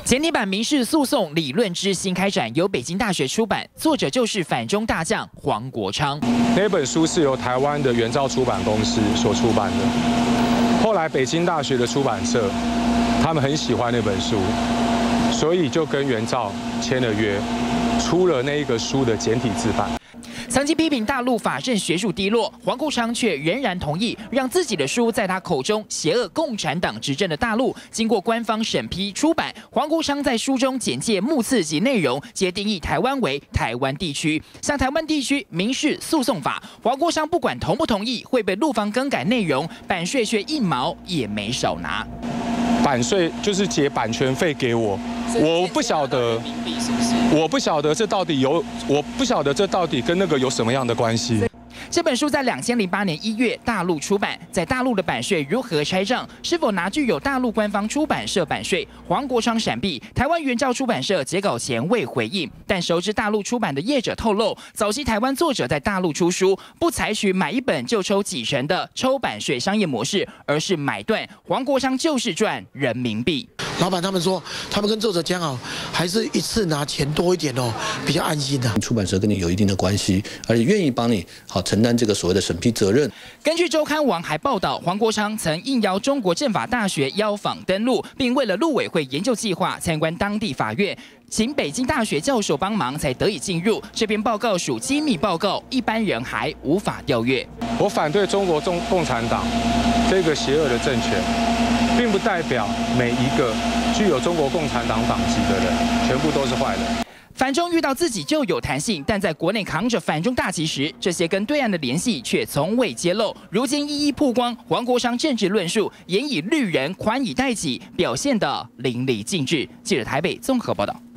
简体版《民事诉讼理论之新开展》由北京大学出版，作者就是反中大将黄国昌。 那本书是由台湾的元照出版公司所出版的。后来北京大学的出版社，他们很喜欢那本书，所以就跟元照签了约，出了那一个书的简体字版。 曾经批评大陆法政学术低落，黄国昌却仍然同意让自己的书在他口中邪恶共产党执政的大陆经过官方审批出版。黄国昌在书中简介目次及内容，皆定义台湾为台湾地区。像台湾地区民事诉讼法，黄国昌不管同不同意，会被陆方更改内容，版税却1毛也没少拿。 版税就是结版权费给我，我不晓得。 我不晓得这到底跟那个有什么样的关系。 这本书在2008年1月大陆出版，在大陆的版税如何拆账，是否拿具有大陆官方出版社版税？黄国昌闪避，台湾元照出版社截稿前未回应，但熟知大陆出版的业者透露，早期台湾作者在大陆出书，不采取买一本就抽几成的抽版税商业模式，而是买断。黄国昌就是赚人民币。 老板他们说，他们跟作者讲好，还是一次拿钱多一点哦，比较安心的。 出版社跟你有一定的关系，而且愿意帮你好承担这个所谓的审批责任。 根据周刊网还报道，黄国昌曾应邀中国政法大学邀访登陆，并为了陆委会研究计划参观当地法院。 请北京大学教授帮忙才得以进入。这篇报告属机密报告，一般人还无法调阅。 我反对中国共产党这个邪恶的政权，并不代表每一个具有中国共产党党籍的人全部都是坏人。 反中遇到自己就有弹性，但在国内扛着反中大旗时，这些跟对岸的联系却从未揭露。如今一一曝光，黄国昌政治论述严以律人，宽以待己，表现得淋漓尽致。记者台北综合报道。